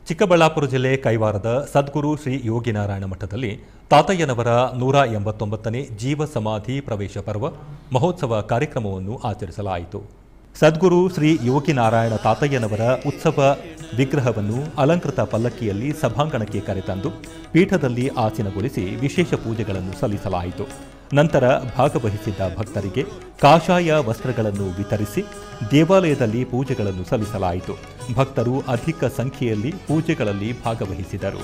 ಚಿಕ್ಕಬಳ್ಳಾಪುರ ಜಿಲ್ಲೆ ಕೈವಾರದ ಸದ್ಗುರು ಶ್ರೀ ಯೋಗಿನಾರಾಯಣ ಮಠದಲ್ಲಿ ತಾತಯ್ಯನವರ 189ನೇ ಜೀವ ಸಮಾಧಿ ಪ್ರವೇಶ ಪರ್ವ ಮಹೋತ್ಸವ ಕಾರ್ಯಕ್ರಮವನ್ನು ಆಚರಿಸಲಾಯಿತು. ಸದ್ಗುರು ಶ್ರೀ ಯೋಗಿನಾರಾಯಣ ತಾತಯ್ಯನವರ ಉತ್ಸವ ವಿಗ್ರಹವನ್ನು ಅಲಂಕೃತ ಪಲ್ಲಕ್ಕಿಯಲ್ಲಿ ಸಭಾಂಗಣಕ್ಕೆ ಕರೆತಂದು ಪೀಠದಲ್ಲಿ ಆಸೀನಗೊಳಿಸಿ ವಿಶೇಷ ಪೂಜೆಗಳನ್ನು ಸಲ್ಲಿಸಲಾಯಿತು. ನಂತರ ಭಾಗವಹಿಸಿದ್ದ ಭಕ್ತರಿಗೆ ಕಾಷಾಯ ವಸ್ತ್ರಗಳನ್ನು ವಿತರಿಸಿ ದೇವಾಲಯದಲ್ಲಿ ಪೂಜೆಗಳನ್ನು ಸಲ್ಲಿಸಲಾಯಿತು. ಭಕ್ತರು ಅಧಿಕ ಸಂಖ್ಯೆಯಲ್ಲಿ ಪೂಜೆಗಳಲ್ಲಿ ಭಾಗವಹಿಸಿದರು.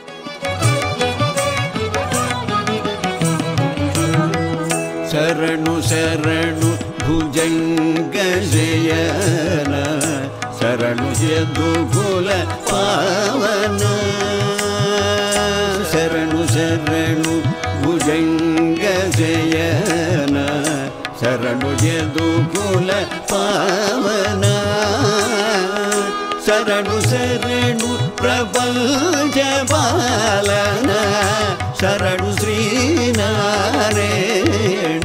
ಶರಣು ಶರಣು ಭುಜಂಗ ಜಯನ ಶರಣು ಯದುಕುಲ ಪಾವನ ಶರಣು ಶರಣು ಭುಜಂಗ ಜಯನ ಶರಣು ಯದುಕುಲ ಪಾವನ ಶರಣು ಶರಣು ಪ್ರಪಂಚ ಪಾಲನ ಶರಣು ಶ್ರೀನಾರಾಯಣ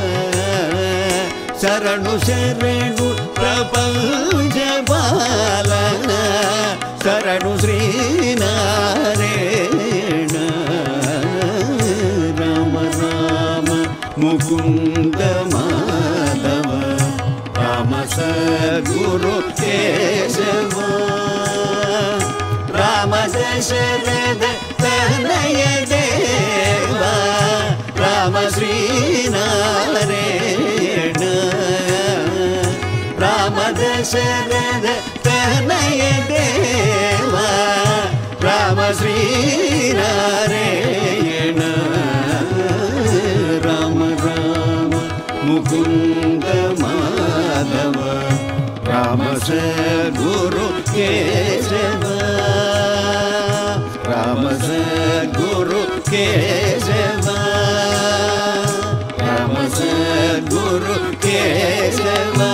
ಶರಣು ಶರಣು ಪ್ರಪಂಚ ಪಾಲನ ಶರಣು ಶ್ರೀನಾರಾಯಣ ರಾಮ ರಾಮ ಮುಕುಂದ ಮಾಧವ ರಾಮ ಸದ್ಗುರು ಕೇಶವ ರಾಮ ದಶರಥ ತನಯ ದೇವ ರಾಮ ಶ್ರೀನಾರಾಯಣ ರಾಮ ದಶರಥ ತನಯ ದೇವ ರಾಮ ಶ್ರೀನಾರಾಯಣ ರಾಮ ರಾಮ ಮುಕುಂದ ಮಾಧವ ರಾಮ ಸದ್ಗುರು ಕೇಶವ ರಾಮ ಸದ್ಗುರು ಕೇಶವ ರಾಮ ಸದ್ಗುರು ಕೇಶವ